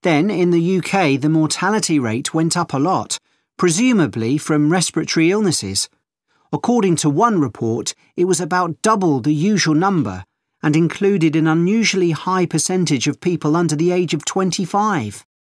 Then, in the UK, the mortality rate went up a lot, presumably from respiratory illnesses. According to one report, it was about double the usual number and included an unusually high percentage of people under the age of 25.